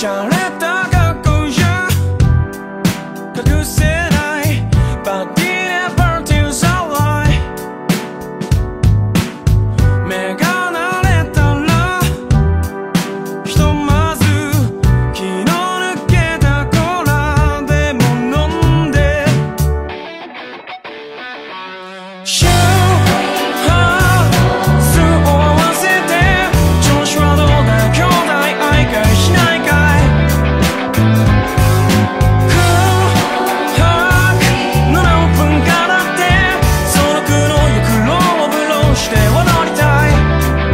しゃれた格好じゃ隠せないバディでパーティーさわい目が慣れたらひとまず気の抜けたコーラでも飲んでシューハースを合わせて調子はどうだ兄弟愛かいしないかい空白の何分かだってその苦の欲ローをブローして踊りたい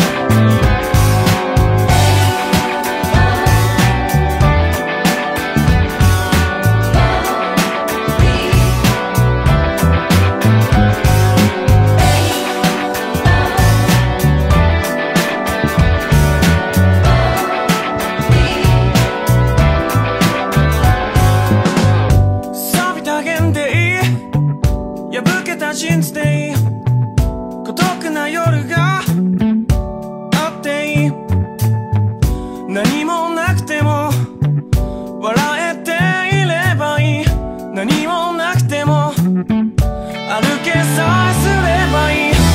錆びた弦でいい破けたジーンズでいい孤独な夜があっていい何もなくても笑えていればいい何もなくても歩けさえすればいい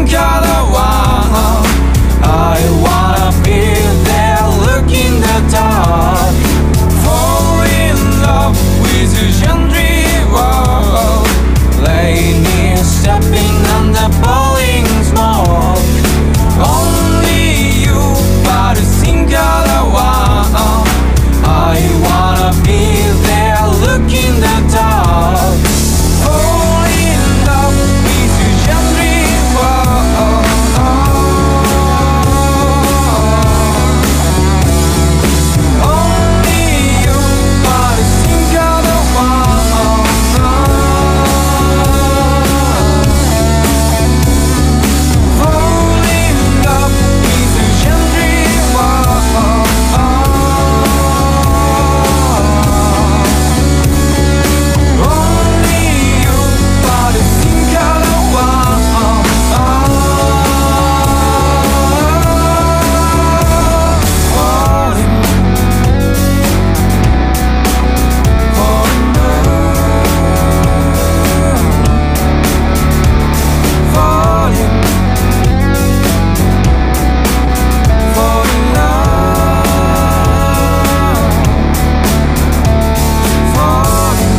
sink other one. I wanna be there, look in the dark, fall in love with a gently world, lady stepping under falling smoke. Only you, but sink other one. I wanna be there, look in the dark, fall in love with a gently world. Only you, but sink other one. Fall in love with a gently world. Only you, but sink other one. Falling, falling, fall in love, falling,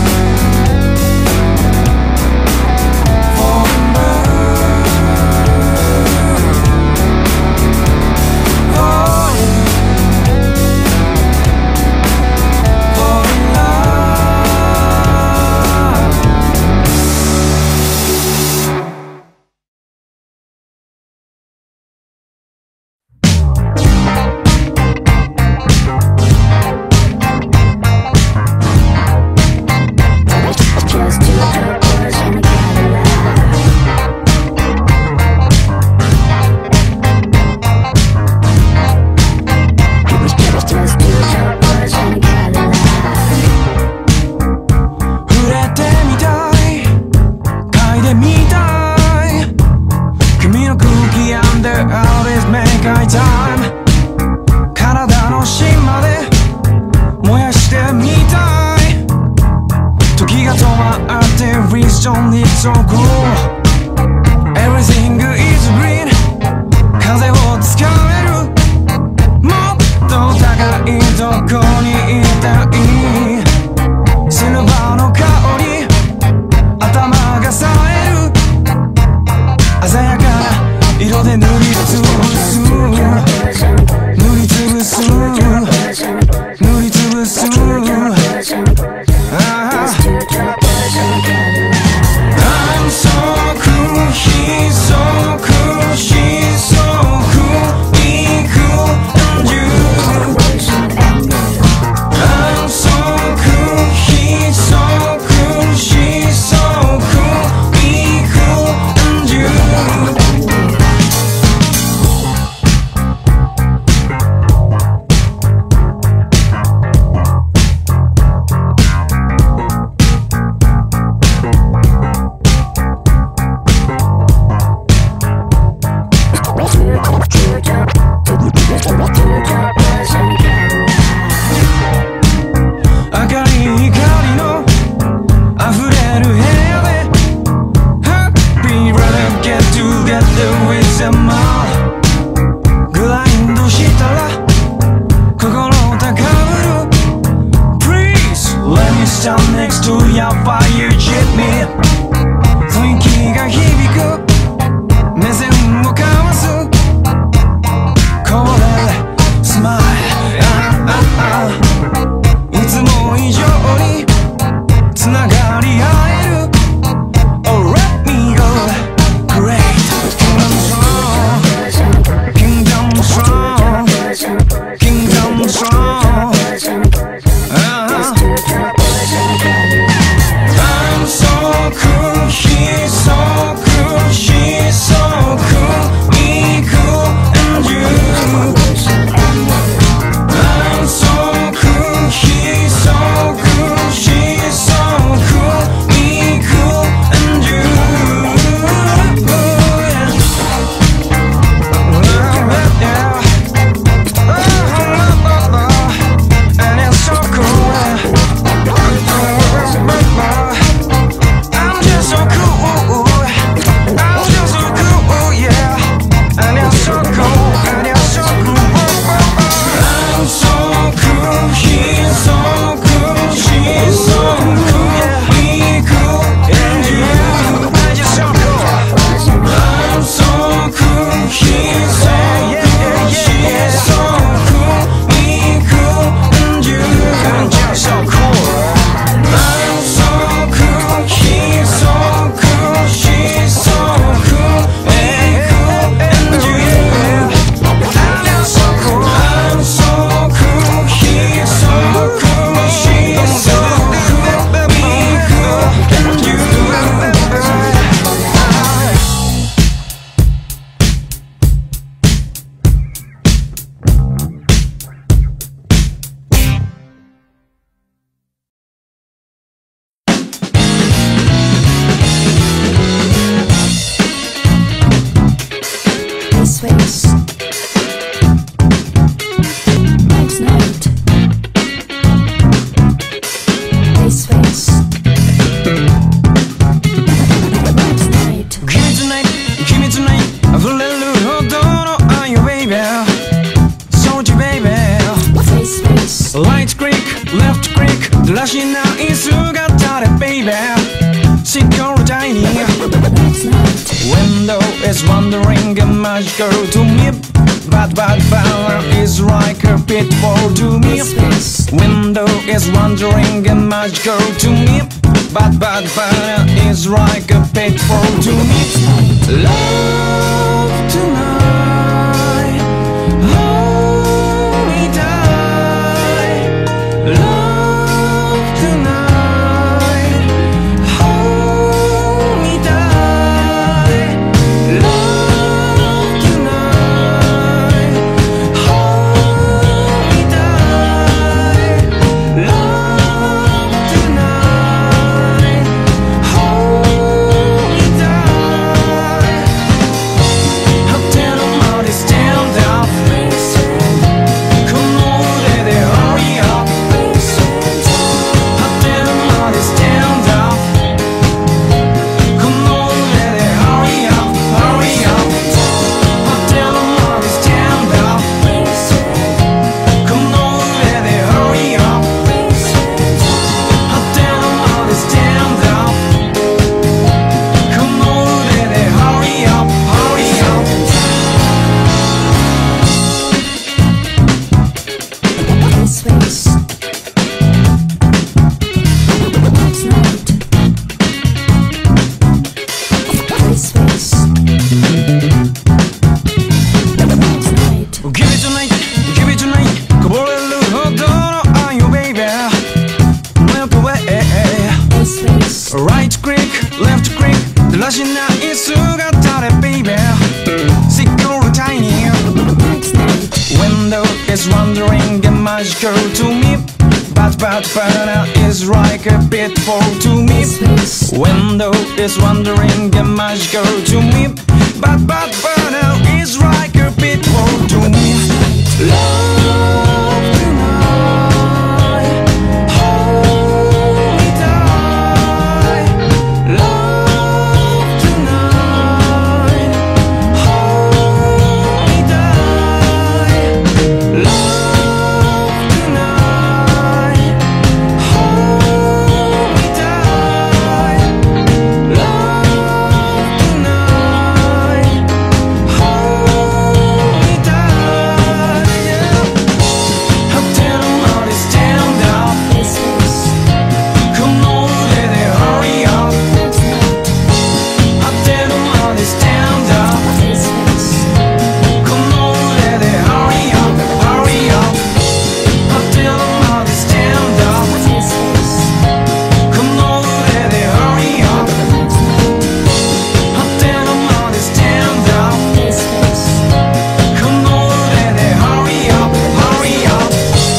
fall in love, falling, fall in Just two truckers in a Cadillac. Just two truckers in a Cadillac. 触れてみたい、嗅いでみたい、君の空気 under all this make eye time、 体の芯まで燃やしてみたい、時が止まって Reason it's so cool, Everything is green、 風をつかめる、もっと高いとこにいたい、シルバーの香り、頭が冴える、鮮やかな色で塗りつぶす、塗りつぶす、塗りつぶす、I'm so cool, he's so cool, she's so cool, be cool and you. I'm so cool, he's so cool, she's so cool, be cool and you. Oh, let me go, great, Face face. Night night. Face face. Night night. Give me tonight, give me tonight. 溢れるほどの愛よ baby. So you baby. Face face. Right click, left click. だらしない姿で baby. Security. Night night. Window is wandering and magical to me. Bad fire is like a pitfall to me. Window is wandering and magical to me. Bad fire is like a pitfall to me. Love tonight, hold me tight. Love tonight, hold me tight. Love tonight, hold me tight. Love tonight, hold me tight. How tell 'em how they stand up. Come over there, hurry up. How tell 'em how they stand up. Come over there, hurry up, hurry up. How tell 'em how they stand up. Come over there, hurry up. How tell 'em how they stand up. Come over there, hurry up, hurry up. Face face. Night night. Face face. Night night. Give it tonight, give it tonight. こぼれるほどの愛よ baby. Melt away. Face face. Right click, left click. だらしない姿で baby. Security. Night night. Window is wandering and magical to me. Bad fire is like a pitfall to me. Face face. Window is wandering and magical to me. Bad fire is like a pitfall to me. Love tonight, hold me tight. Love tonight, hold me tight. Love tonight, hold me tight. Love tonight, hold me tight. Yeah. How tell 'em how they stand up. Face face. Come over there, hurry up. Night night. How tell 'em how they stand up. Face face. Come over there, hurry up, hurry up. How tell 'em how they stand up. Face face. Come over there, hurry up. Night night. How tell 'em how they stand up. Face face. Come over there, hurry up, hurry up.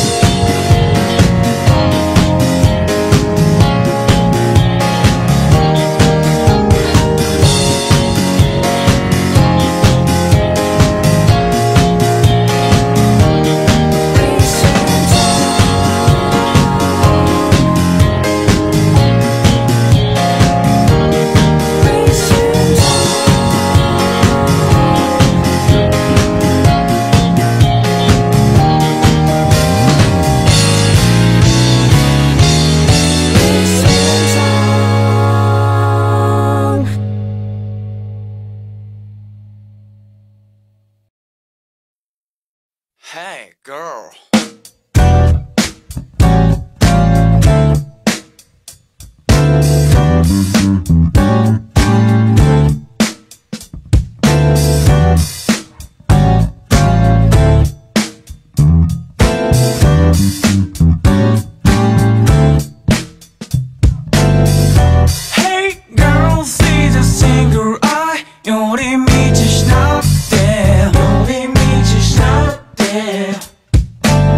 Hey, girl. Hey, girl, see the single eye. 寄り道しなって寄り道しなって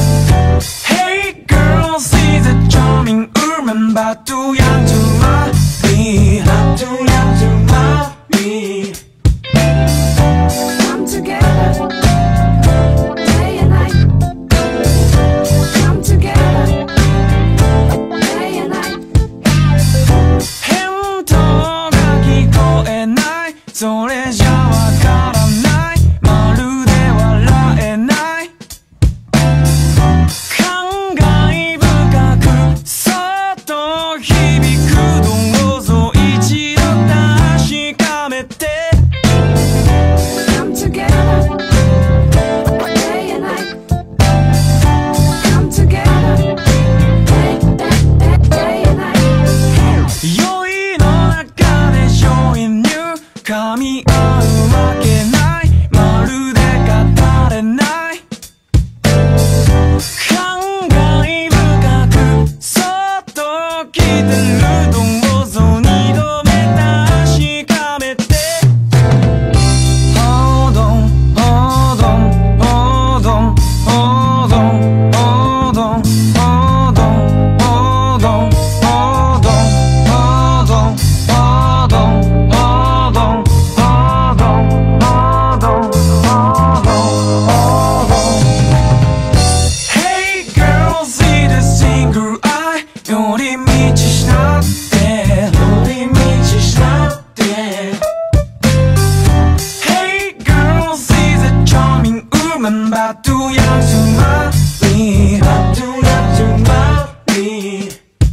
울면 바투야 주말이 바투야 주말이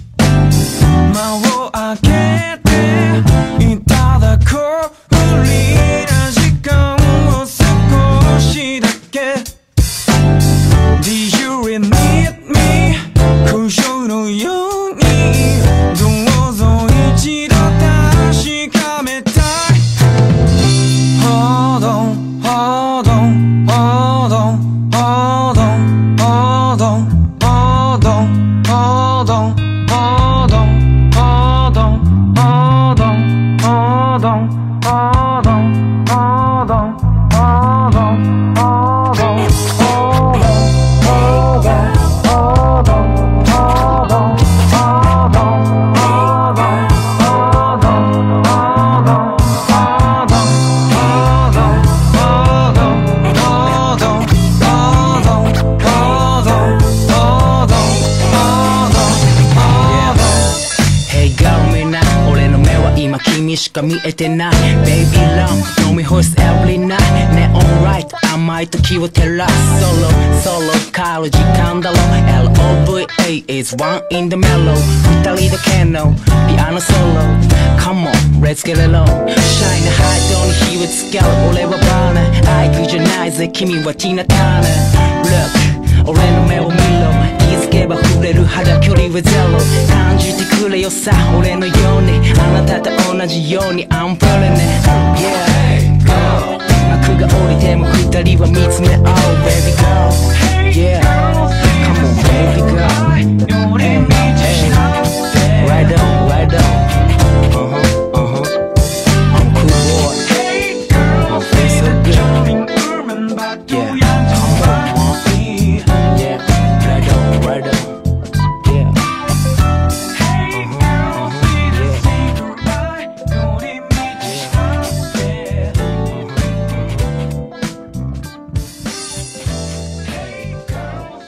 마워하게 돼 이따다코 울리는 시간 못 쓰고 시작해 Do you really need me 苦笑のようにどうぞ一度確かめたい Hold on, hold on, hold on, hold on, hold on, hold on, hold on, hold on, hold on, hold on, hold on, hold on, hold on, hold on, hold on. 君しか見えてない Baby love 飲み干す every night Neon light 甘い時を照らす Solo 帰る時間だろ LOVA is one in the mellow 二人だけのピアノソロ Come on let's get it on Shine ハイドに火をつける俺はバーナーアイクじゃないぜ君はティナターナー Look 俺の目を見ろ気づけば触れる肌距離はゼロ感じてくれよさ俺のようにあなたと同じように I'm feeling it Yeah girl 幕が降りても二人は見つめ合う Baby girl Yeah Come on baby girl Hey Right on right on I'm cool boy I feel so good Yeah Right on. Yeah. Hey girl.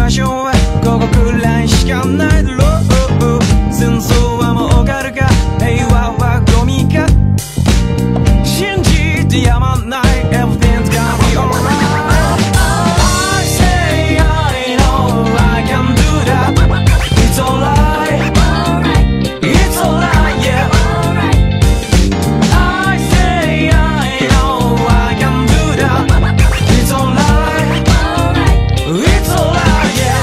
場所はここくらいしかないだろう。戦争はもう終わるか、平和はゴミか、信じてやまない Everything's gonna be alright。I say I know I can do that. It's alright, it's alright, yeah. I say I know I can do that. It's alright, it's alright, yeah.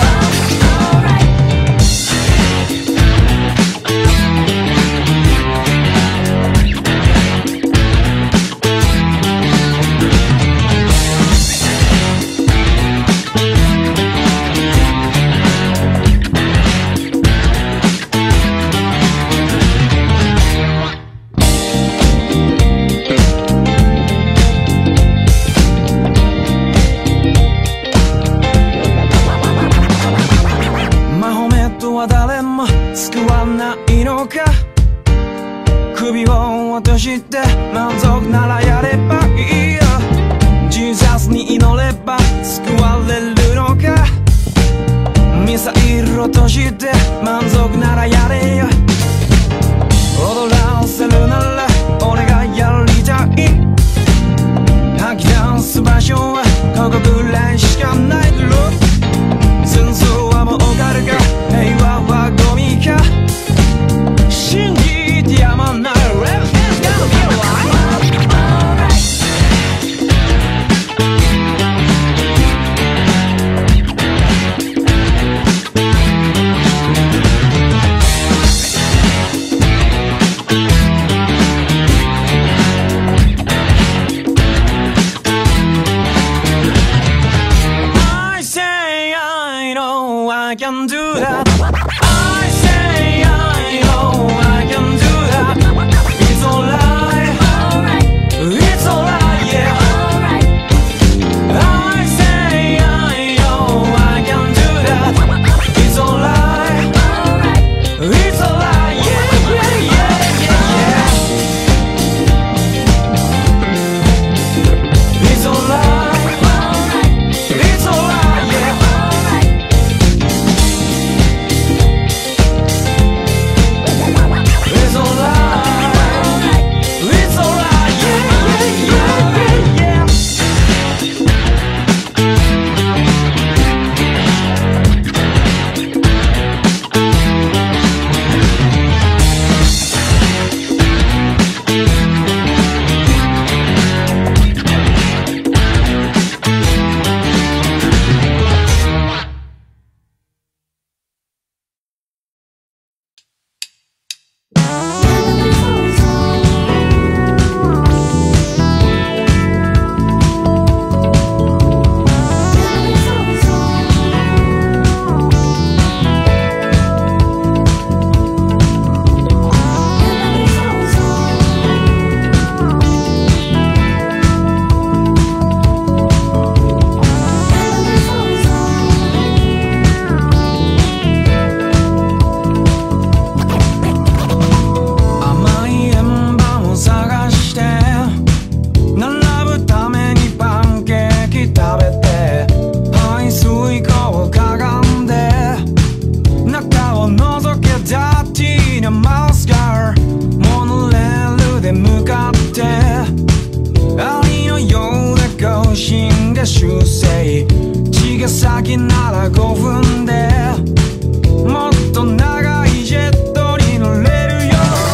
マホメットは誰も救わないのか、首を落として満足ならやればいいよ。ジーザスに祈れば救われるのか、ミサイル落として満足ならやれよ。踊らせるなら俺がやりたい。吐き出す場所はここぐらいしかないだろう。戦争はもう終わるか、平和はゴミか、信じてやまない Everything's gonna be alright。I say I know I can do that. I say I know I can do that. It's alright, it's alright, yeah. I say I know I can do that. It's alright, it's alright, yeah, yeah, yeah, yeah, yeah. It's alright, it's alright, yeah. It's alright, it's alright, yeah, yeah, yeah, yeah, yeah.甘い円盤を探して並ぶためにパンケーキ食べて、排水溝をかがんで中を覗けダーティーなマウスガー、モノレールで向かってありのようで更新で修正、茅ヶ崎なら5分でもっと長いジェットに乗れるよ。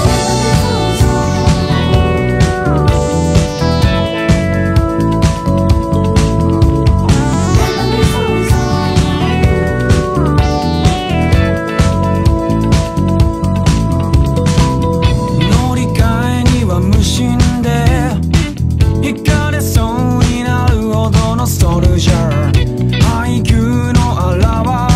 乗り換えには無心で引かれそうになるほどのソルジャー、配給の現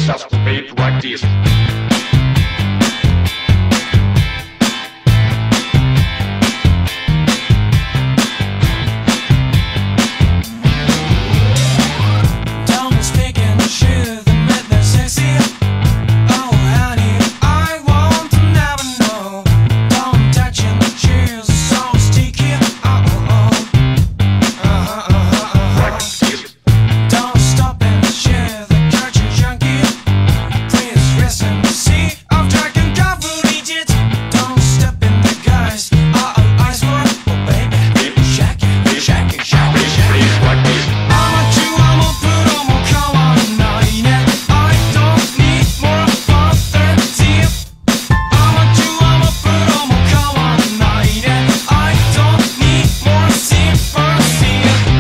just beat like this. Don't speak in the shoe that made them sexy. Oh honey, I want to never know. Don't touch in the shoes, so sticky. Oh oh oh. Like this. Don't stop in the shoe that got you junkie. Please listen to see of dragon covered digits. Don't step in the guys. I swear, oh baby, shake it, shake it, shake it, shake it. Please like this. I'm a pro, I'm a come on, nine. I don't need more fantasy. I'm a pro, I'm a come on, nine. I don't need more sympathy.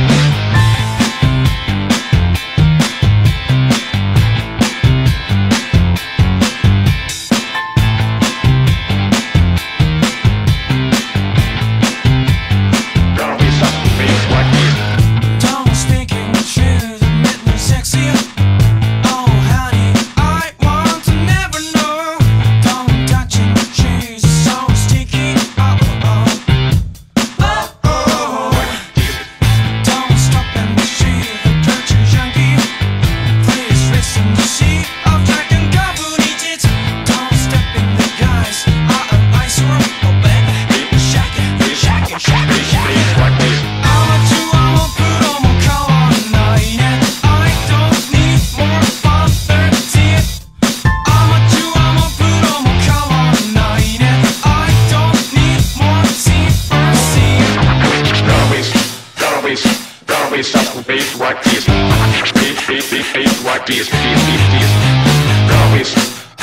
Gonna be just beat like this. Don't speak in the truth, make me sexy. Oh honey, I want to never know. Don't touch in the cheese, so sticky. Oh oh oh oh. Don't stop in the street, the dirty junkie. Please listen to see of dragon covered digits. Don't step in the guys. I swear, oh baby, shake it, shake it, shake it, shake it. Please like this. I'm a pro, I'm a come on, nine. I don't need more fantasy. I'm a pro, I'm a come on, nine. I don't need more sympathy. Gonna be just beat like this. Beat like this. Beat. Gonna be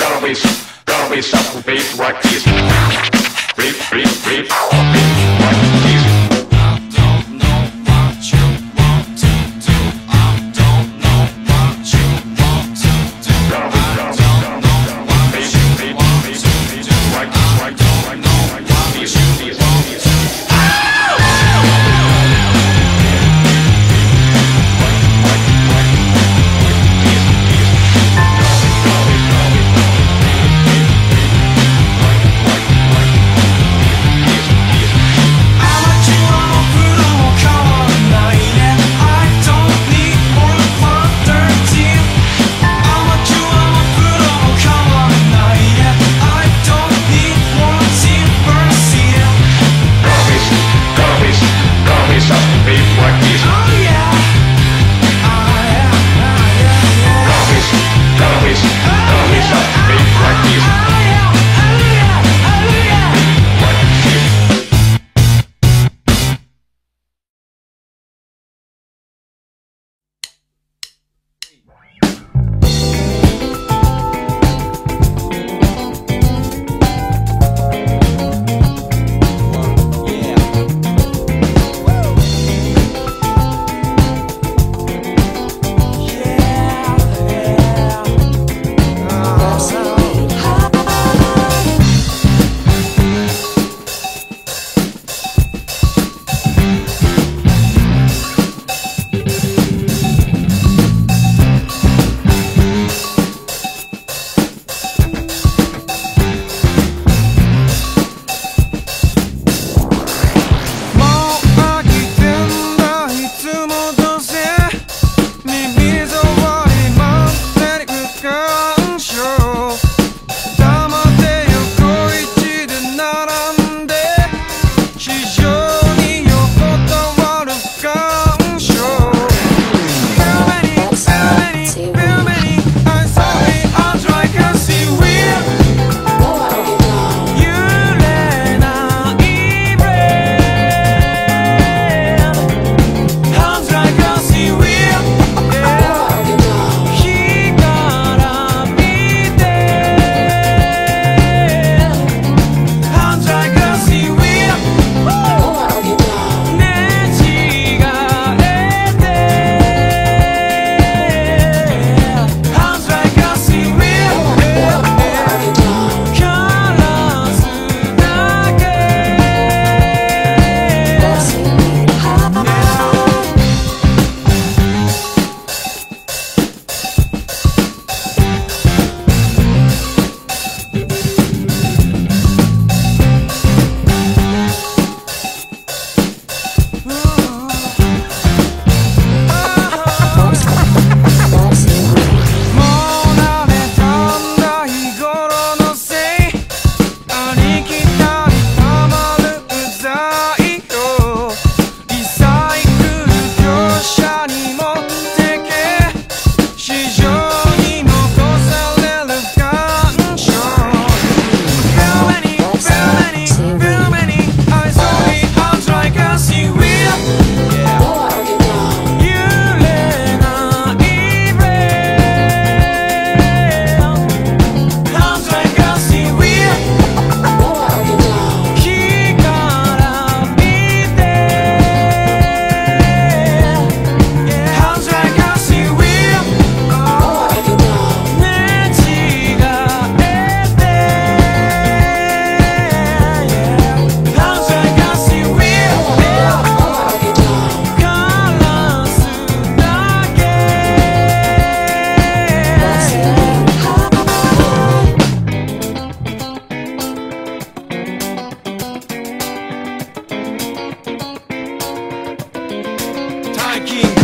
just beat like this. Beat like this. I don't know what you want to do. I don't know what you want to do. I don't know what you want to do. I don't know what you want to do. キング